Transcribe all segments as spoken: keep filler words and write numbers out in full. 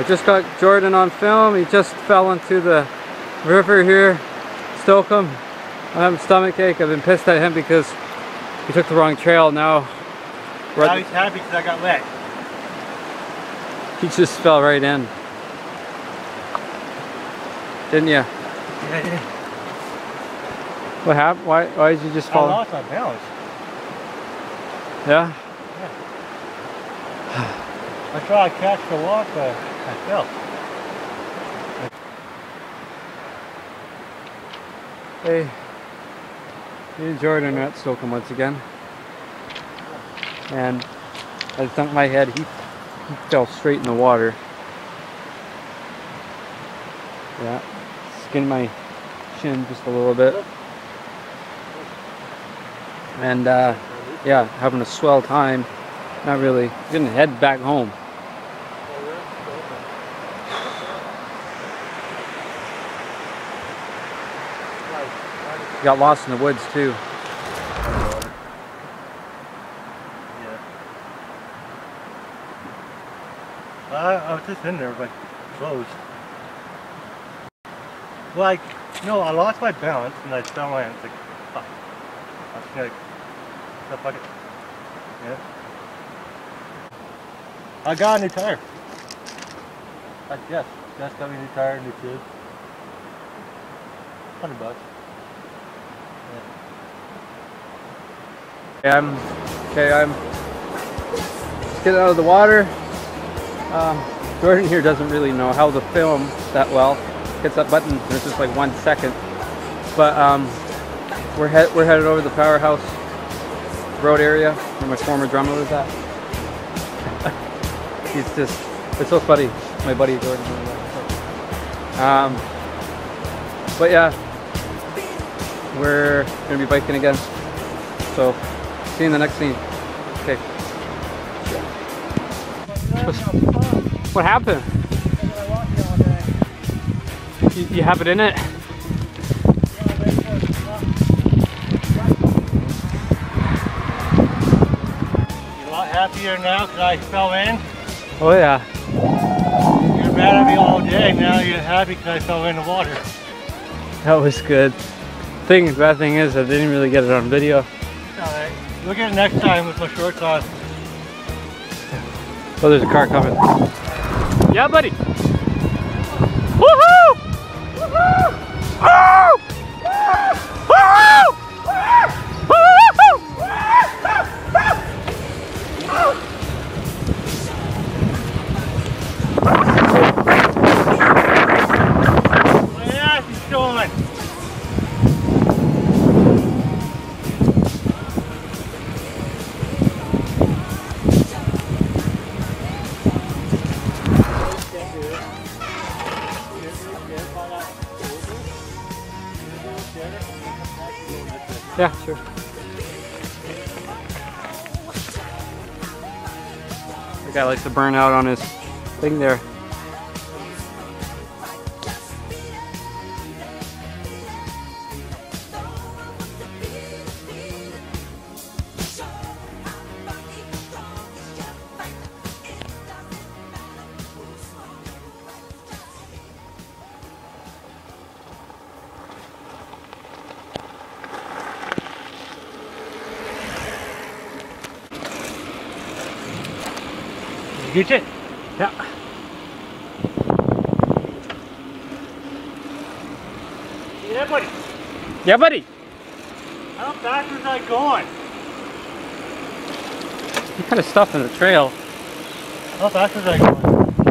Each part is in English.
just got Jordan on film. He just fell into the river here. Stoke him. I have a stomach ache. I've been pissed at him because he took the wrong trail. Now, now he's happy because I got wet. He just fell right in. Didn't you? Yeah, I did. What happened? Why, why did you just fall? I lost my balance. Yeah? Yeah. I tried to catch the walk, but I fell. Hey, me and Jordan are at Stoke once again. And I dunked my head, he, he fell straight in the water. Yeah, skinned my shin just a little bit. And uh, yeah, having a swell time. Not really. Gonna head back home. Got lost in the woods too. Yeah. I, I was just in there, like closed. Like, no, I lost my balance and I fell in. It's like, fuck. I was like, oh, fuck it. Yeah. I got a new tire. I guess. Just got me a new tire, new tube. Hundred bucks. Yeah. I'm okay. I'm just getting out of the water. Um, Jordan here doesn't really know how to film that well. Hits that button. There's just like one second. But um, we're head we're headed over to the Powerhouse Road area where my former drummer was at. He's just, it's so funny, my buddy Jordan. Um, but yeah, we're gonna be biking again. So, see you in the next scene. Okay. What happened? You, you have it in it? You a lot happier now because I fell in? Oh yeah. You're mad at me all day, now you're happy because I fell in the water. That was good. Thing, the bad thing is I didn't really get it on video. Alright, we'll get it next time with my shorts on. Oh, there's a car coming. Yeah, buddy. Woohoo! Woohoo! Oh! Yeah, sure. The guy likes to burn out on his thing there. You get it? Yeah. Yeah, buddy. Yeah, buddy. How fast was I going? You kind of stuff in the trail. How fast was I going?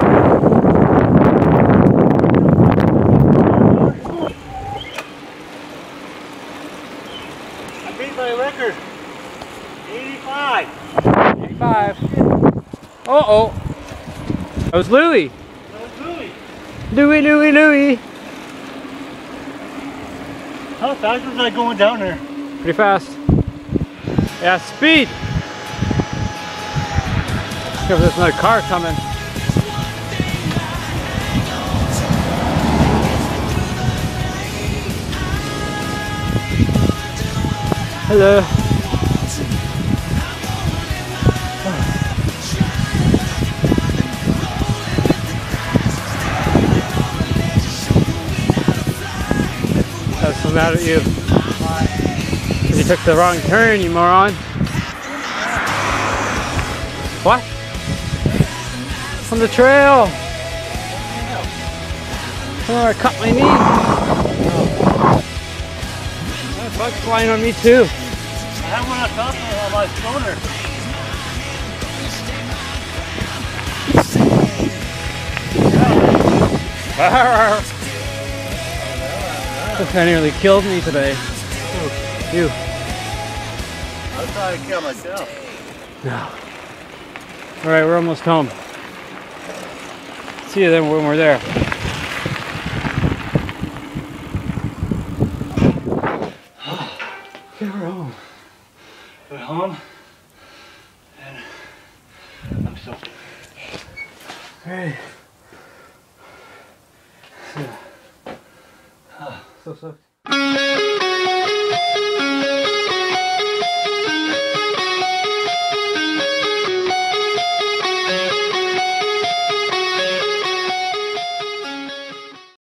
I beat my record. eighty-five. eighty-five. Uh oh. That was Louie. That was Louie. Louie, Louie, Louie. How fast was I going down there? Pretty fast. Yeah, speed. If there's another car coming. Hello. mad at you. You took the wrong turn, you moron. What? On the trail. Oh, I cut my knee. That bug's flying on me too. I have one on top of my shoulder. This guy nearly killed me today. You. I was trying to kill myself. No. Alright, we're almost home. See you then when we're there. Okay, we're home. We're home. And I'm so Alright. So, so soaked.